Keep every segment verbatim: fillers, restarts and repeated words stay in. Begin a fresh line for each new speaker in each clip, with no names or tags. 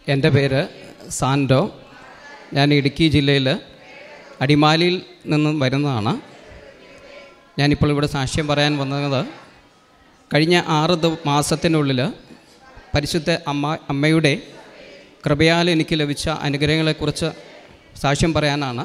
എൻ്റെ പേര് സാൻഡോ. ഞാൻ ഇടുക്കി ജില്ലയിൽ അടിമാലിയിൽ നിന്നും വരുന്നതാണ്. ഞാനിപ്പോൾ ഇവിടെ സാക്ഷ്യം പറയാൻ വന്നത് കഴിഞ്ഞ ആറ് മാസത്തിനുള്ളിൽ പരിശുദ്ധ അമ്മ അമ്മയുടെ കൃപയാൽ എനിക്ക് ലഭിച്ച അനുഗ്രഹങ്ങളെക്കുറിച്ച് സാക്ഷ്യം പറയാനാണ്.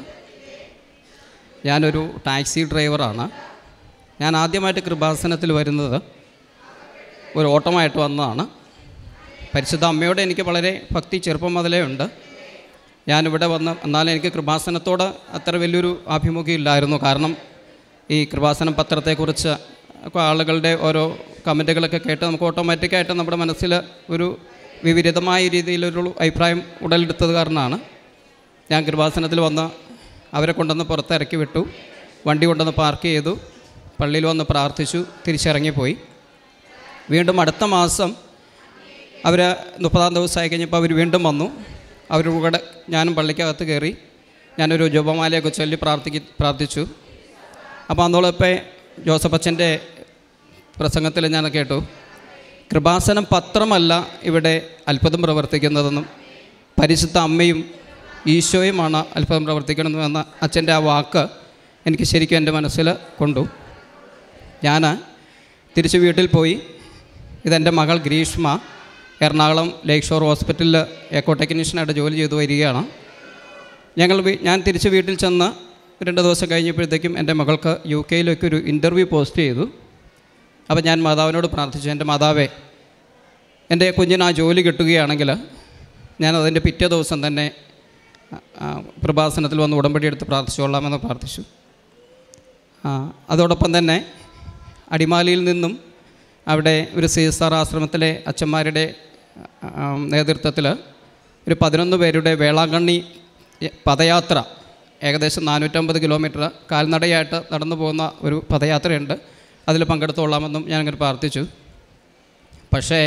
ഞാനൊരു ടാക്സി ഡ്രൈവറാണ്. ഞാൻ ആദ്യമായിട്ട് കൃപാസനത്തിൽ വരുന്നത് ഒരു ഓട്ടമായിട്ട് വന്നതാണ്. പരിശുദ്ധ അമ്മയോട് എനിക്ക് വളരെ ഭക്തി ചെറുപ്പം മുതലേ ഉണ്ട്. ഞാനിവിടെ വന്ന് എന്നാലും എനിക്ക് കൃപാസനത്തോട് അത്ര വലിയൊരു ആഭിമുഖ്യം ഇല്ലായിരുന്നു. കാരണം ഈ കൃപാസനം പത്രത്തെക്കുറിച്ച് ആളുകളുടെ ഓരോ കമൻറ്റുകളൊക്കെ കേട്ട് നമുക്ക് ഓട്ടോമാറ്റിക്കായിട്ട് നമ്മുടെ മനസ്സിൽ ഒരു വിപരീതമായ രീതിയിലൊരു അഭിപ്രായം ഉടലെടുത്തത് കാരണമാണ് ഞാൻ കൃപാസനത്തിൽ വന്ന് അവരെ കൊണ്ടുവന്ന് പുറത്തിറക്കി വിട്ടു. വണ്ടി കൊണ്ടുവന്ന് പാർക്ക് ചെയ്തു, പള്ളിയിൽ വന്ന് പ്രാർത്ഥിച്ചു, തിരിച്ചിറങ്ങിപ്പോയി. വീണ്ടും അടുത്ത മാസം അവർ മുപ്പതാം ദിവസമായി കഴിഞ്ഞപ്പോൾ അവർ വീണ്ടും വന്നു. അവരുടെ കൂടെ ഞാനും പള്ളിക്കകത്ത് കയറി ഞാനൊരു ജപമാലയൊക്കെ ചൊല്ലി പ്രാർത്ഥിക്ക് പ്രാർത്ഥിച്ചു അപ്പോൾ അന്നോളപ്പോൾ ജോസഫ് അച്ഛൻ്റെ പ്രസംഗത്തിൽ ഞാൻ കേട്ടു, കൃപാസനം പത്രമല്ല ഇവിടെ അത്ഭുതം പ്രവർത്തിക്കുന്നതെന്നും പരിശുദ്ധ അമ്മയും ഈശോയുമാണ് അത്ഭുതം പ്രവർത്തിക്കണമെന്ന് അച്ഛൻ്റെ ആ വാക്ക് എനിക്ക് ശരിക്കും എൻ്റെ മനസ്സിൽ കൊണ്ടു. ഞാൻ തിരിച്ച് വീട്ടിൽ പോയി. ഇതെൻ്റെ മകൾ ഗ്രീഷ്മ എറണാകുളം ലേക്ക് ഷോർ ഹോസ്പിറ്റലിൽ എക്കോ ടെക്നീഷ്യനായിട്ട് ജോലി ചെയ്തു വരികയാണ്. ഞങ്ങൾ ഞാൻ തിരിച്ച് വീട്ടിൽ ചെന്ന് രണ്ട് ദിവസം കഴിഞ്ഞപ്പോഴത്തേക്കും എൻ്റെ മകൾക്ക് യു കെയിലേക്ക് ഒരു ഇൻ്റർവ്യൂ പോസ്റ്റ് ചെയ്തു. അപ്പോൾ ഞാൻ മാതാവിനോട് പ്രാർത്ഥിച്ചു, എൻ്റെ മാതാവേ, എൻ്റെ കുഞ്ഞിന് ആ ജോലി കിട്ടുകയാണെങ്കിൽ ഞാനതിൻ്റെ പിറ്റേ ദിവസം തന്നെ കൃപാസനത്തിൽ വന്ന് ഉടമ്പടി എടുത്ത് പ്രാർത്ഥിച്ചോളാമെന്ന് പ്രാർത്ഥിച്ചു. അതോടൊപ്പം തന്നെ അടിമാലിയിൽ നിന്നും അവിടെ ഒരു സി എസ് ആർ ആശ്രമത്തിലെ അച്ഛന്മാരുടെ നേതൃത്വത്തിൽ ഒരു പതിനൊന്ന് പേരുടെ വേളാങ്കണ്ണി പദയാത്ര, ഏകദേശം നാനൂറ്റമ്പത് കിലോമീറ്റർ കാൽനടയായിട്ട് നടന്നു പോകുന്ന ഒരു പദയാത്രയുണ്ട്. അതിൽ പങ്കെടുത്തോളാമെന്നും ഞാനങ്ങനെ പ്രാർത്ഥിച്ചു. പക്ഷേ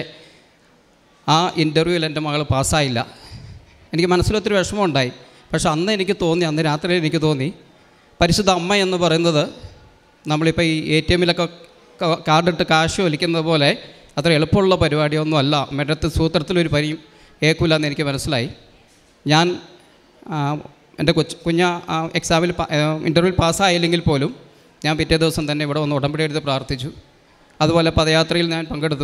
ആ ഇൻ്റർവ്യൂവിൽ എൻ്റെ മകൾ പാസ്സായില്ല. എനിക്ക് മനസ്സിലൊത്തിരി വിഷമമുണ്ടായി. പക്ഷെ അന്ന് എനിക്ക് തോന്നി, അന്ന് രാത്രി എനിക്ക് തോന്നി, പരിശുദ്ധ അമ്മ എന്ന് പറയുന്നത് നമ്മളിപ്പോൾ ഈ എ ടി എമ്മിലൊക്കെ കാർഡിട്ട് കാശ് വലിക്കുന്നത് പോലെ അത്ര എളുപ്പമുള്ള പരിപാടിയൊന്നും അല്ല. അമ്മയുടെ സൂത്രത്തിലൊരു പരിയും ഏക്കില്ല എന്ന് എനിക്ക് മനസ്സിലായി. ഞാൻ എൻ്റെ കൊച്ചു കുഞ്ഞ എക്സാമിൽ ഇൻ്റർവ്യൂവിൽ പാസ്സായില്ലെങ്കിൽ പോലും ഞാൻ പിറ്റേ ദിവസം തന്നെ ഇവിടെ വന്ന് ഉടമ്പടി എടുത്ത് പ്രാർത്ഥിച്ചു. അതുപോലെ പദയാത്രയിൽ ഞാൻ പങ്കെടുത്തു.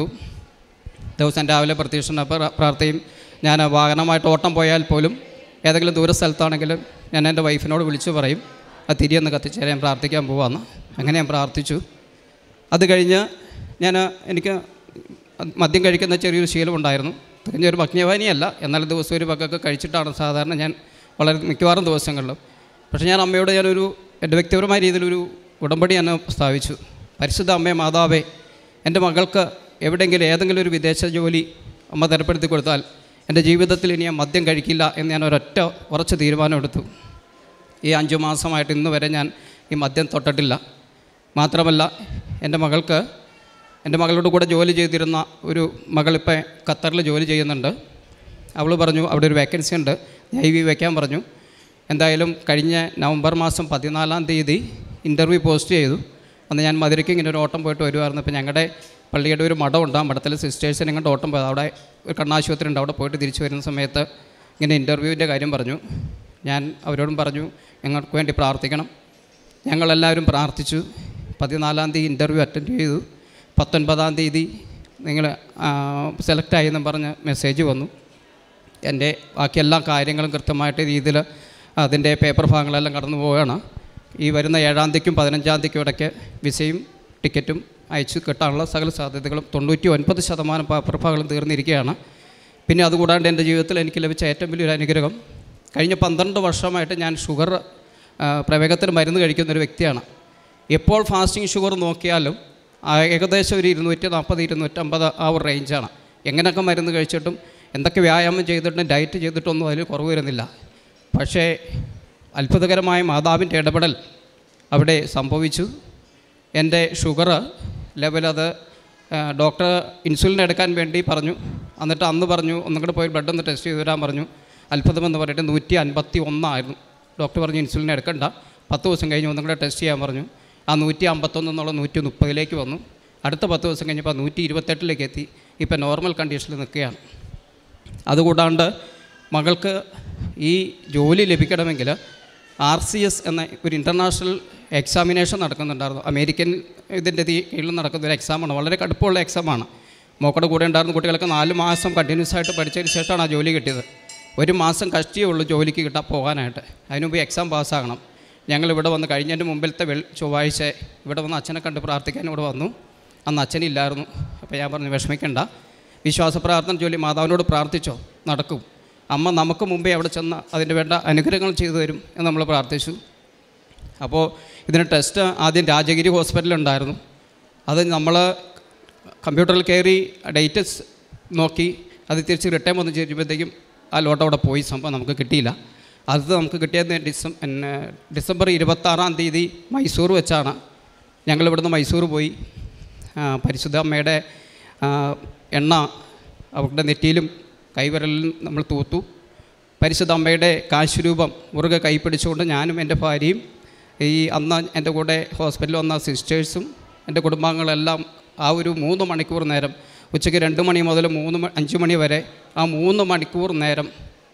ദിവസം രാവിലെ പ്രത്യക്ഷ പ്രാർത്ഥനയും ഞാൻ വാഹനമായിട്ട് ഓട്ടം പോയാൽ പോലും ഏതെങ്കിലും ദൂര സ്ഥലത്താണെങ്കിലും ഞാൻ എൻ്റെ വൈഫിനോട് വിളിച്ചു പറയും, അത് തിരിയൊന്ന് കത്തിച്ചേരാൻ ഞാൻ പ്രാർത്ഥിക്കാൻ പോവാമെന്ന്. അങ്ങനെ ഞാൻ പ്രാർത്ഥിച്ചു. അത് കഴിഞ്ഞ് ഞാൻ എനിക്ക് മദ്യം കഴിക്കുന്ന ചെറിയൊരു ശീലമുണ്ടായിരുന്നു. തികഞ്ഞൊരു ഭജ്ഞവാനിയല്ല, എന്നാലും ദിവസം ഒരു പക്കൊക്കെ കഴിച്ചിട്ടാണ് സാധാരണ ഞാൻ വളരെ മിക്കവാറും ദിവസങ്ങളിലും. പക്ഷേ ഞാൻ അമ്മയോട് ഞാനൊരു എൻ്റെ വ്യക്തിപരമായ രീതിയിലൊരു ഉടമ്പടി ഞാൻ സ്ഥാപിച്ചു. പരിശുദ്ധ അമ്മേ മാതാവേ, എൻ്റെ മകൾക്ക് എവിടെയെങ്കിലും ഏതെങ്കിലും ഒരു വിദേശ ജോലി അമ്മ തരപ്പെടുത്തി കൊടുത്താൽ എൻ്റെ ജീവിതത്തിൽ ഇനി ഞാൻ മദ്യം കഴിക്കില്ല എന്ന് ഞാൻ ഒരൊറ്റ ഉറച്ച തീരുമാനമെടുത്തു. ഈ അഞ്ചു മാസമായിട്ട് ഇന്ന് വരെ ഞാൻ ഈ മദ്യം തൊട്ടിട്ടില്ല. മാത്രമല്ല എൻ്റെ മകൾക്ക് എൻ്റെ മകളുടെ കൂടെ ജോലി ചെയ്തിരുന്ന ഒരു മകളിപ്പോൾ ഖത്തറിൽ ജോലി ചെയ്യുന്നുണ്ട്. അവൾ പറഞ്ഞു അവിടെ ഒരു വേക്കൻസി ഉണ്ട്, ഐ വി വയ്ക്കാൻ പറഞ്ഞു. എന്തായാലും കഴിഞ്ഞ നവംബർ മാസം പതിനാലാം തീയതി ഇൻ്റർവ്യൂ പോസ്റ്റ് ചെയ്തു. അന്ന് ഞാൻ മധുരയ്ക്ക് ഇങ്ങനെ ഒരു ഓട്ടം പോയിട്ട് വരുമായിരുന്നു. ഇപ്പോൾ ഞങ്ങളുടെ പള്ളിയുടെ ഒരു മഠമുണ്ട്, ആ മഠത്തിൽ സിസ്റ്റേഴ്സിനെ കൊണ്ട് ഓട്ടം പോയത്. അവിടെ ഒരു കണ്ണാശുപത്രി ഉണ്ട്, അവിടെ പോയിട്ട് തിരിച്ചു വരുന്ന സമയത്ത് ഇങ്ങനെ ഇൻ്റർവ്യൂവിൻ്റെ കാര്യം പറഞ്ഞു. ഞാൻ അവരോടും പറഞ്ഞു ഞങ്ങൾക്ക് വേണ്ടി പ്രാർത്ഥിക്കണം. ഞങ്ങളെല്ലാവരും പ്രാർത്ഥിച്ചു. പതിനാലാം തീയതി ഇൻ്റർവ്യൂ അറ്റൻഡ് ചെയ്തു. പത്തൊൻപതാം തീയതി നിങ്ങൾ സെലക്റ്റായി എന്നും പറഞ്ഞ് മെസ്സേജ് വന്നു. എൻ്റെ ബാക്കി എല്ലാ കാര്യങ്ങളും കൃത്യമായിട്ട് രീതിയിൽ അതിൻ്റെ പേപ്പർ ഭാഗങ്ങളെല്ലാം കടന്നു പോവുകയാണ്. ഈ വരുന്ന ഏഴാം തീയതിക്കും പതിനഞ്ചാം തീയതിക്കും ഇടയ്ക്ക് വിസയും ടിക്കറ്റും അയച്ചു കിട്ടാനുള്ള സകല സാധ്യതകളും തൊണ്ണൂറ്റി ഒൻപത് ശതമാനം പേപ്പർ ഭാഗങ്ങളും തീർന്നിരിക്കുകയാണ്. പിന്നെ അതുകൂടാണ്ട് എൻ്റെ ജീവിതത്തിൽ എനിക്ക് ലഭിച്ച ഏറ്റവും വലിയൊരു അനുഗ്രഹം, കഴിഞ്ഞ പന്ത്രണ്ട് വർഷമായിട്ട് ഞാൻ ഷുഗർ പ്രമേഹത്തിന് മരുന്ന് കഴിക്കുന്നൊരു വ്യക്തിയാണ്. എപ്പോൾ ഫാസ്റ്റിംഗ് ഷുഗർ നോക്കിയാലും ഏകദേശം ഒരു ഇരുന്നൂറ്റി നാൽപ്പത് ഇരുന്നൂറ്റമ്പത് ആ ഒരു റേഞ്ചാണ്. എങ്ങനെയൊക്കെ മരുന്ന് കഴിച്ചിട്ടും എന്തൊക്കെ വ്യായാമം ചെയ്തിട്ടും ഡയറ്റ് ചെയ്തിട്ടൊന്നും അതിൽ കുറവ് വരുന്നില്ല. പക്ഷേ അത്ഭുതകരമായ മാതാവിൻ്റെ ഇടപെടൽ അവിടെ സംഭവിച്ചു. എൻ്റെ ഷുഗർ ലെവലത് ഡോക്ടർ ഇൻസുലിൻ എടുക്കാൻ വേണ്ടി പറഞ്ഞു. എന്നിട്ട് അന്ന് പറഞ്ഞു ഒന്നും കൂടെ പോയി ബ്ലഡ് ഒന്ന് ടെസ്റ്റ് ചെയ്ത് വരാൻ പറഞ്ഞു. അത്ഭുതമെന്ന് പറഞ്ഞിട്ട് നൂറ്റി അൻപത്തി ഒന്നായിരുന്നു. ഡോക്ടർ പറഞ്ഞു ഇൻസുലിൻ എടുക്കണ്ട, പത്ത് ദിവസം കഴിഞ്ഞ് ഒന്നും കൂടെ ടെസ്റ്റ് ചെയ്യാൻ പറഞ്ഞു. ആ നൂറ്റി അമ്പത്തൊന്ന് എന്നുള്ള നൂറ്റി മുപ്പതിലേക്ക് വന്നു. അടുത്ത പത്ത് ദിവസം കഴിഞ്ഞപ്പോൾ നൂറ്റി ഇരുപത്തെട്ടിലേക്ക് എത്തി. ഇപ്പം നോർമൽ കണ്ടീഷനിൽ നിൽക്കുകയാണ്. അതുകൂടാണ്ട് മകൾക്ക് ഈ ജോലി ലഭിക്കണമെങ്കിൽ ആർ സി എസ് എന്ന ഒരു ഇൻ്റർനാഷണൽ എക്സാമിനേഷൻ നടക്കുന്നുണ്ടായിരുന്നു. അമേരിക്കൻ ഇതിൻ്റെ കീഴിൽ നടക്കുന്ന ഒരു എക്സാമാണ്, വളരെ കടുപ്പമുള്ള എക്സാമാണ്. മോക്കടെ കൂടെ ഉണ്ടായിരുന്ന കുട്ടികൾക്ക് നാല് മാസം കണ്ടിന്യൂസ് ആയിട്ട് പഠിച്ചതിന് ശേഷമാണ് ആ ജോലി കിട്ടിയത്. ഒരു മാസം കഷ്ടിയേ ഉള്ളൂ ജോലിക്ക് കിട്ടാൻ പോകാനായിട്ട്. അതിനുമുമ്പ് എക്സാം പാസ്സാകണം. ഞങ്ങളിവിടെ വന്ന് കഴിഞ്ഞതിൻ്റെ മുമ്പിലത്തെ വെൾ ചൊവ്വാഴ്ച ഇവിടെ വന്ന് അച്ഛനെ കണ്ട് പ്രാർത്ഥിക്കാൻ ഇവിടെ വന്നു. അന്ന് അച്ഛനില്ലായിരുന്നു. അപ്പോൾ ഞാൻ പറഞ്ഞു, വിഷമിക്കണ്ട, വിശ്വാസ പ്രാർത്ഥന ചൊല്ലി മാതാവിനോട് പ്രാർത്ഥിച്ചോ, നടക്കും. അമ്മ നമുക്ക് മുമ്പേ അവിടെ ചെന്ന് അതിൻ്റെ വേണ്ട അനുഗ്രഹങ്ങൾ ചെയ്തു തരും എന്ന് നമ്മൾ പ്രാർത്ഥിച്ചു. അപ്പോൾ ഇതിന് ടെസ്റ്റ് ആദ്യം രാജഗിരി ഹോസ്പിറ്റലുണ്ടായിരുന്നു. അത് നമ്മൾ കമ്പ്യൂട്ടറിൽ കയറി ഡേറ്റ് നോക്കി അത് തിരിച്ച് റിട്ടേൺ വന്ന് ചെയ്യുമ്പോഴത്തേക്കും ആ ലോട്ട് അവിടെ പോയി, സംഭവം നമുക്ക് കിട്ടിയില്ല. അത് നമുക്ക് കിട്ടിയത് ഡിസം പിന്നെ ഡിസംബർ ഇരുപത്താറാം തീയതി മൈസൂർ വെച്ചാണ്. ഞങ്ങളിവിടുന്ന് മൈസൂർ പോയി. പരിശുദ്ധ അമ്മയുടെ എണ്ണ അവരുടെ നെറ്റിയിലും കൈവിരലിലും നമ്മൾ തൂത്തു. പരിശുദ്ധ അമ്മയുടെ കാശുരൂപം മുറുകെ കൈ പിടിച്ചുകൊണ്ട് ഞാനും എൻ്റെ ഭാര്യയും ഈ അന്ന് എൻ്റെ കൂടെ ഹോസ്പിറ്റലിൽ വന്ന സിസ്റ്റേഴ്സും എൻ്റെ കുടുംബാംഗങ്ങളെല്ലാം ആ ഒരു മൂന്ന് മണിക്കൂർ നേരം, ഉച്ചയ്ക്ക് രണ്ട് മണി മുതൽ മൂന്ന് അഞ്ച് മണി വരെ ആ മൂന്ന് മണിക്കൂർ നേരം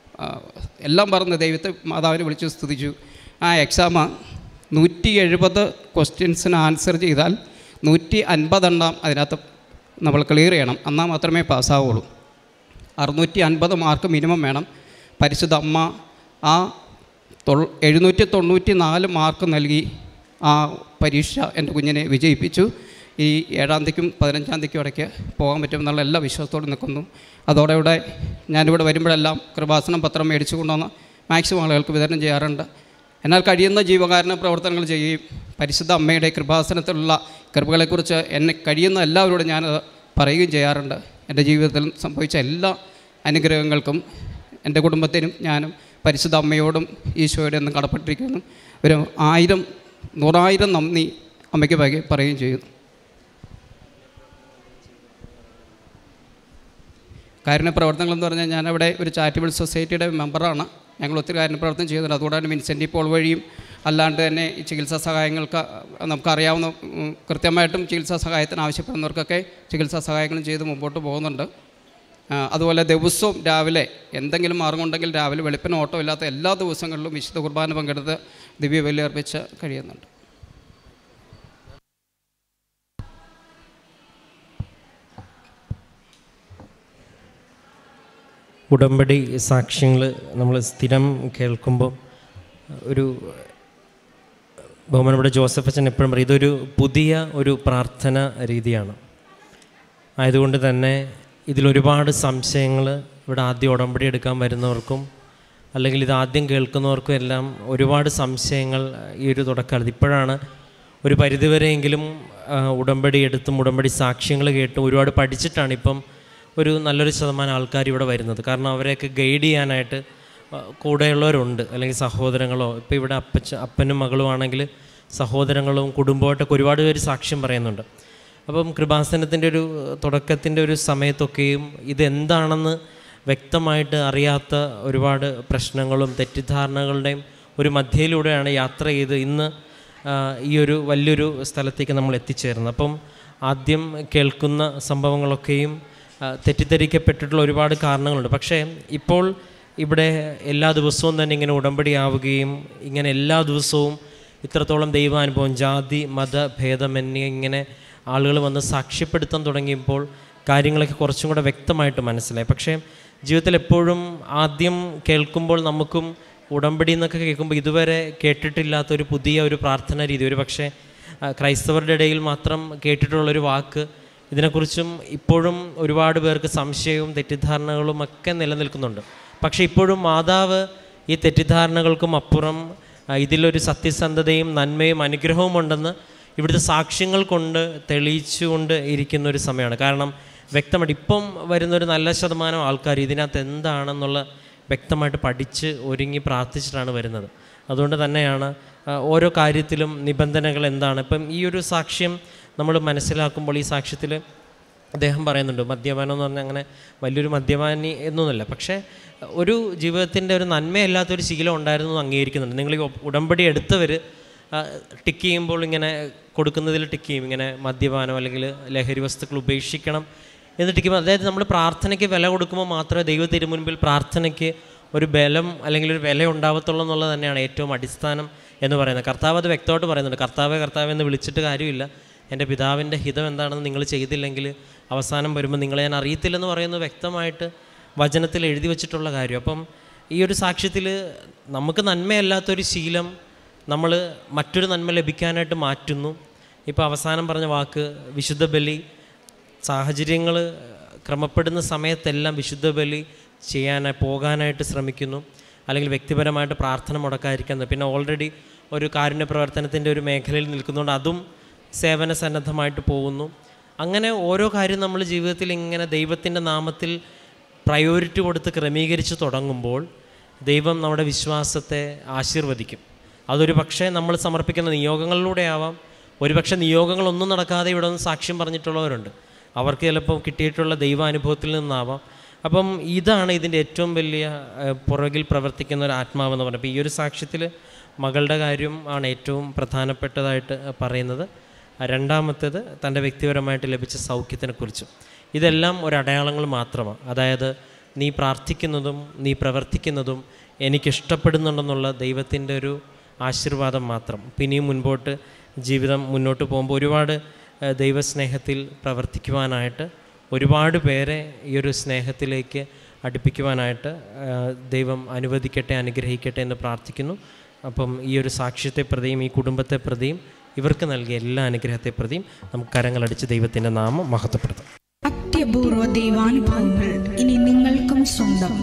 എല്ലാം പറഞ്ഞ് ദൈവത്തെ മാതാവിനെ വിളിച്ച് സ്തുതിച്ചു. ആ എക്സാം നൂറ്റി എഴുപത് ക്വസ്റ്റ്യൻസിന് ആൻസർ ചെയ്താൽ നൂറ്റി അൻപതെണ്ണം അതിനകത്ത് നമ്മൾ ക്ലിയർ ചെയ്യണം, എന്നാൽ മാത്രമേ പാസ്സാവുള്ളൂ. അറുന്നൂറ്റി അൻപത് മാർക്ക് മിനിമം വേണം. പരിശുദ്ധ അമ്മ ആ തൊ എഴുന്നൂറ്റി തൊണ്ണൂറ്റി നാല് മാർക്ക് നൽകി ആ പരീക്ഷ എൻ്റെ കുഞ്ഞിനെ വിജയിപ്പിച്ചു. ഈ ഏഴാം തീയതിക്കും പതിനഞ്ചാം തീയതിക്കും ഇടയ്ക്ക് പോകാൻ പറ്റുമെന്നുള്ള എല്ലാ വിശ്വാസത്തോടെ നിൽക്കുന്നു. അതോടെ ഇവിടെ ഞാനിവിടെ വരുമ്പോഴെല്ലാം കൃപാസനം പത്രം മേടിച്ചു കൊണ്ടുവന്ന് മാക്സിമം ആളുകൾക്ക് വിതരണം ചെയ്യാറുണ്ട്. എന്നാൽ കഴിയുന്ന ജീവകാരുണ്യ പ്രവർത്തനങ്ങൾ ചെയ്യുകയും പരിശുദ്ധ അമ്മയുടെ കൃപാസനത്തിലുള്ള കൃപകളെക്കുറിച്ച് എന്നെ കഴിയുന്ന എല്ലാവരോടും ഞാനത് പറയുകയും ചെയ്യാറുണ്ട്. എൻ്റെ ജീവിതത്തിൽ സംഭവിച്ച എല്ലാ അനുഗ്രഹങ്ങൾക്കും എൻ്റെ കുടുംബത്തിനും ഞാനും പരിശുദ്ധ അമ്മയോടും ഈശോയോടും എന്നും കടപ്പെട്ടിരിക്കുന്നു. ഒരു ആയിരം നൂറായിരം നന്ദി അമ്മയ്ക്ക് പറയുകയും ചെയ്യുന്നു. കാരുണ്യപ്രവർത്തനങ്ങളെന്ന് പറഞ്ഞാൽ ഞാനവിടെ ഒരു ചാരിറ്റബിൾ സൊസൈറ്റിയുടെ മെമ്പറാണ്. ഞങ്ങൾ ഒത്തിരി കാരുണ്യപ്രവർത്തനം ചെയ്യുന്നുണ്ട്. അതുകൂടാതെ വിൻസെൻ്റ് പോൾ വഴിയും അല്ലാണ്ട് തന്നെ ഈ ചികിത്സാ സഹായങ്ങൾക്ക് നമുക്കറിയാവുന്ന കൃത്യമായിട്ടും ചികിത്സാ സഹായത്തിന് ആവശ്യപ്പെടുന്നവർക്കൊക്കെ ചികിത്സാ സഹായങ്ങളും ചെയ്ത് മുമ്പോട്ട് പോകുന്നുണ്ട്. അതുപോലെ ദിവസവും രാവിലെ എന്തെങ്കിലും മാർഗം ഉണ്ടെങ്കിൽ രാവിലെ വെളുപ്പിന് ഓട്ടോ ഇല്ലാത്ത എല്ലാ ദിവസങ്ങളിലും വിശുദ്ധ കുർബാന പങ്കെടുത്ത് ദിവ്യബലി അർപ്പിച്ച് കഴിയുന്നുണ്ട്.
ഉടമ്പടി സാക്ഷ്യങ്ങൾ നമ്മൾ സ്ഥിരം കേൾക്കുമ്പോൾ ഒരു ബഹുമാനപ്പെട്ട ജോസഫ് അച്ഛൻ എപ്പോഴും പറയും, ഇതൊരു പുതിയ ഒരു പ്രാർത്ഥന രീതിയാണ്. ആയതുകൊണ്ട് തന്നെ ഇതിലൊരുപാട് സംശയങ്ങൾ ഇവിടെ ആദ്യം ഉടമ്പടി എടുക്കാൻ വരുന്നവർക്കും അല്ലെങ്കിൽ ഇത് ആദ്യം കേൾക്കുന്നവർക്കും എല്ലാം ഒരുപാട് സംശയങ്ങൾ ഈ ഒരു തുടക്കകാലത്ത് ഇപ്പോഴാണ് ഒരു പരിധിവരെയെങ്കിലും ഉടമ്പടി എടുത്തും ഉടമ്പടി സാക്ഷ്യങ്ങൾ കേട്ടും ഒരുപാട് പഠിച്ചിട്ടാണ് ഇപ്പം ഒരു നല്ലൊരു ശതമാനം ആൾക്കാർ ഇവിടെ വരുന്നത്. കാരണം അവരെയൊക്കെ ഗൈഡ് ചെയ്യാനായിട്ട് കൂടെയുള്ളവരുണ്ട്, അല്ലെങ്കിൽ സഹോദരങ്ങളോ. ഇപ്പോൾ ഇവിടെ അപ്പച്ച അപ്പനും മകളും ആണെങ്കിൽ സഹോദരങ്ങളും കുടുംബമായിട്ടൊക്കെ ഒരുപാട് പേര് സാക്ഷ്യം പറയുന്നുണ്ട്. അപ്പം കൃപാസനത്തിൻ്റെ ഒരു തുടക്കത്തിൻ്റെ ഒരു സമയത്തൊക്കെയും ഇതെന്താണെന്ന് വ്യക്തമായിട്ട് അറിയാത്ത ഒരുപാട് പ്രശ്നങ്ങളും തെറ്റിദ്ധാരണകളുടെയും ഒരു മധ്യയിലൂടെയാണ് യാത്ര ചെയ്ത് ഇന്ന് ഈ ഒരു വലിയൊരു സ്ഥലത്തേക്ക് നമ്മൾ എത്തിച്ചേർന്നത്. അപ്പം ആദ്യം കേൾക്കുന്ന സംഭവങ്ങളൊക്കെയും തെറ്റിദ്ധരിക്കപ്പെട്ടിട്ടുള്ള ഒരുപാട് കാരണങ്ങളുണ്ട്. പക്ഷേ ഇപ്പോൾ ഇവിടെ എല്ലാ ദിവസവും തന്നെ ഇങ്ങനെ ഉടമ്പടിയാവുകയും ഇങ്ങനെ എല്ലാ ദിവസവും ഇത്രത്തോളം ദൈവാനുഭവം ജാതി മത ഭേദമന്യേ ഇങ്ങനെ ആളുകൾ വന്ന് സാക്ഷ്യപ്പെടുത്താൻ തുടങ്ങിയപ്പോൾ കാര്യങ്ങളൊക്കെ കുറച്ചും കൂടെ വ്യക്തമായിട്ട് മനസ്സിലായി. പക്ഷേ ജീവിതത്തിൽ എപ്പോഴും ആദ്യം കേൾക്കുമ്പോൾ നമുക്കും ഉടമ്പടി എന്നൊക്കെ കേൾക്കുമ്പോൾ ഇതുവരെ കേട്ടിട്ടില്ലാത്തൊരു പുതിയ ഒരു പ്രാർത്ഥനാ രീതി, ഒരു പക്ഷേ ക്രൈസ്തവരുടെ ഇടയിൽ മാത്രം കേട്ടിട്ടുള്ളൊരു വാക്ക്. ഇതിനെക്കുറിച്ചും ഇപ്പോഴും ഒരുപാട് പേർക്ക് സംശയവും തെറ്റിദ്ധാരണകളും ഒക്കെ നിലനിൽക്കുന്നുണ്ട്. പക്ഷേ ഇപ്പോഴും മാതാവ് ഈ തെറ്റിദ്ധാരണകൾക്കും അപ്പുറം ഇതിലൊരു സത്യസന്ധതയും നന്മയും അനുഗ്രഹവും ഉണ്ടെന്ന് ഇവിടുത്തെ സാക്ഷ്യങ്ങൾ കൊണ്ട് തെളിയിച്ചുകൊണ്ട് ഇരിക്കുന്ന ഒരു സമയമാണ്. കാരണം വ്യക്തമായിട്ട് ഇപ്പം വരുന്നൊരു നല്ല ശതമാനം ആൾക്കാർ ഇതിനകത്ത് എന്താണെന്നുള്ള വ്യക്തമായിട്ട് പഠിച്ച് ഒരുങ്ങി പ്രാർത്ഥിച്ചിട്ടാണ് വരുന്നത്. അതുകൊണ്ട് തന്നെയാണ് ഓരോ കാര്യത്തിലും നിബന്ധനകൾ എന്താണ്. ഇപ്പം ഈ ഒരു സാക്ഷ്യം നമ്മൾ മനസ്സിലാക്കുമ്പോൾ ഈ സാക്ഷ്യത്തിൽ അദ്ദേഹം പറയുന്നുണ്ട്, മദ്യപാനം എന്ന് പറഞ്ഞാൽ അങ്ങനെ വലിയൊരു മദ്യപാനി എന്നൊന്നുമില്ല, പക്ഷേ ഒരു ജീവിതത്തിൻ്റെ ഒരു നന്മയല്ലാത്തൊരു ശീലം ഉണ്ടായിരുന്നു അംഗീകരിക്കുന്നുണ്ട്. നിങ്ങൾ ഈ ഉടമ്പടി എടുത്തവർ ടിക്ക് ചെയ്യുമ്പോൾ ഇങ്ങനെ കൊടുക്കുന്നതിൽ ടിക്ക് ചെയ്യും, ഇങ്ങനെ മദ്യപാനം അല്ലെങ്കിൽ ലഹരി വസ്തുക്കൾ ഉപേക്ഷിക്കണം എന്ന് ടിക്കുമ്പോൾ, അതായത് നമ്മൾ പ്രാർത്ഥനയ്ക്ക് വില കൊടുക്കുമ്പോൾ മാത്രമേ ദൈവ തിരുമുൻപിൽ പ്രാർത്ഥനയ്ക്ക് ഒരു ബലം അല്ലെങ്കിൽ ഒരു വില ഉണ്ടാവത്തുള്ളൂ എന്നുള്ളത് തന്നെയാണ് ഏറ്റവും അടിസ്ഥാനം എന്ന് പറയുന്നത്. കർത്താവ് അത് വ്യക്തമായിട്ട് പറയുന്നുണ്ട്. കർത്താവെ കർത്താവ് എന്ന് വിളിച്ചിട്ട് കാര്യമില്ല, എൻ്റെ പിതാവിൻ്റെ ഹിതം എന്താണെന്ന് നിങ്ങൾ ചെയ്തില്ലെങ്കിൽ അവസാനം വരുമ്പോൾ നിങ്ങളെ ഞാൻ അറിയത്തില്ലെന്ന് പറയുന്നത് വ്യക്തമായിട്ട് വചനത്തിൽ എഴുതി വച്ചിട്ടുള്ള കാര്യം. അപ്പം ഈ ഒരു സാക്ഷ്യത്തിൽ നമുക്ക് നന്മയല്ലാത്തൊരു ശീലം നമ്മൾ മറ്റൊരു നന്മ ലഭിക്കാനായിട്ട് മാറ്റുന്നു. ഇപ്പോൾ അവസാനം പറഞ്ഞ വാക്ക് വിശുദ്ധ ബലി, സാഹചര്യങ്ങൾ ക്രമപ്പെടുന്ന സമയത്തെല്ലാം വിശുദ്ധ ബലി ചെയ്യാനായി പോകാനായിട്ട് ശ്രമിക്കുന്നു, അല്ലെങ്കിൽ വ്യക്തിപരമായിട്ട് പ്രാർത്ഥന മുടക്കാതിരിക്കുന്നത്. പിന്നെ ഓൾറെഡി ഒരു കാരുണ്യ പ്രവർത്തനത്തിൻ്റെ ഒരു മേഖലയിൽ നിൽക്കുന്നതുകൊണ്ട് അതും സേവന സന്നദ്ധമായിട്ട് പോകുന്നു. അങ്ങനെ ഓരോ കാര്യം നമ്മൾ ജീവിതത്തിൽ ഇങ്ങനെ ദൈവത്തിൻ്റെ നാമത്തിൽ പ്രയോറിറ്റി കൊടുത്ത് ക്രമീകരിച്ച് തുടങ്ങുമ്പോൾ ദൈവം നമ്മുടെ വിശ്വാസത്തെ ആശീർവദിക്കും. അതൊരു പക്ഷേ നമ്മൾ സമർപ്പിക്കുന്ന നിയോഗങ്ങളിലൂടെ ആവാം. ഒരുപക്ഷെ നിയോഗങ്ങളൊന്നും നടക്കാതെ ഇവിടെ നിന്ന് സാക്ഷ്യം പറഞ്ഞിട്ടുള്ളവരുണ്ട്, അവർക്ക് ചിലപ്പോൾ കിട്ടിയിട്ടുള്ള ദൈവാനുഭവത്തിൽ നിന്നാവാം. അപ്പം ഇതാണ് ഇതിൻ്റെ ഏറ്റവും വലിയ പുറകിൽ പ്രവർത്തിക്കുന്ന ഒരു ആത്മാവെന്ന് പറഞ്ഞത്. അപ്പോൾ ഈ ഒരു സാക്ഷ്യത്തിൽ മകളുടെ കാര്യം ആണ് ഏറ്റവും പ്രധാനപ്പെട്ടതായിട്ട് പറയുന്നത്. രണ്ടാമത്തേത് തൻ്റെ വ്യക്തിപരമായിട്ട് ലഭിച്ച സൗഖ്യത്തിനെക്കുറിച്ചും. ഇതെല്ലാം ഒരടയാളങ്ങൾ മാത്രമാണ്. അതായത് നീ പ്രാർത്ഥിക്കുന്നതും നീ പ്രവർത്തിക്കുന്നതും എനിക്കിഷ്ടപ്പെടുന്നുണ്ടെന്നുള്ള ദൈവത്തിൻ്റെ ഒരു ആശീർവാദം മാത്രം. പിന്നെയും മുൻപോട്ട് ജീവിതം മുന്നോട്ട് പോകുമ്പോൾ ഒരുപാട് ദൈവസ്നേഹത്തിൽ പ്രവർത്തിക്കുവാനായിട്ട്, ഒരുപാട് പേരെ ഈ ഒരു സ്നേഹത്തിലേക്ക് അടുപ്പിക്കുവാനായിട്ട് ദൈവം അനുവദിക്കട്ടെ, അനുഗ്രഹിക്കട്ടെ എന്ന് പ്രാർത്ഥിക്കുന്നു. അപ്പം ഈ ഒരു സാക്ഷ്യത്തെ പ്രതിയും ഈ കുടുംബത്തെ പ്രതിയും ഇവർക്ക് നൽകിയ എല്ലാ അനുഗ്രഹത്തെ പ്രതിയും നമുക്ക് കരങ്ങളടിച്ച് ദൈവത്തിൻ്റെ നാമം മഹത്വപ്പെടുത്താം.
അത്യപൂർവ ദൈവാനുഭവങ്ങൾ ഇനി നിങ്ങൾക്കും സ്വന്തം.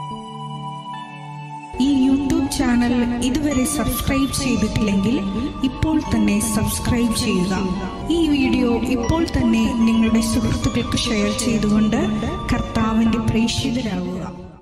ഈ യൂട്യൂബ് ചാനൽ ഇതുവരെ സബ്സ്ക്രൈബ് ചെയ്തിട്ടില്ലെങ്കിൽ ഇപ്പോൾ തന്നെ സബ്സ്ക്രൈബ് ചെയ്യുക. ഈ വീഡിയോ ഇപ്പോൾ തന്നെ നിങ്ങളുടെ സുഹൃത്തുക്കൾക്ക് ഷെയർ ചെയ്തുകൊണ്ട് കർത്താവിൻ്റെ പ്രേക്ഷിതരാകുക.